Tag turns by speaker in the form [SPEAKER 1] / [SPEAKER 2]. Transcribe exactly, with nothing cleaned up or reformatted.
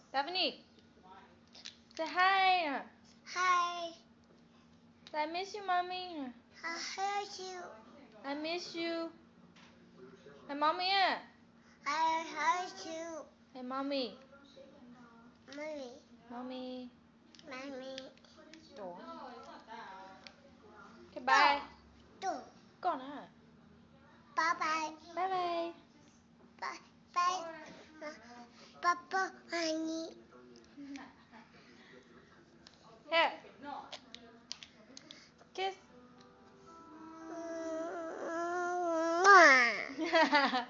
[SPEAKER 1] Daphne, say hi.
[SPEAKER 2] Hi.
[SPEAKER 1] I miss you, mommy.
[SPEAKER 2] I hurt you.
[SPEAKER 1] I miss you. Hey, mommy.
[SPEAKER 2] I hurt you.
[SPEAKER 1] Hey, mommy.
[SPEAKER 2] Mommy.
[SPEAKER 1] Mommy.
[SPEAKER 2] Mommy.
[SPEAKER 1] Ủa. Okay, bye.
[SPEAKER 2] Two.
[SPEAKER 1] Con hả?
[SPEAKER 2] Bye bye.
[SPEAKER 1] Bye bye.
[SPEAKER 2] Bye bye. Papa, honey.
[SPEAKER 1] Here. Kiss.
[SPEAKER 2] Mwah.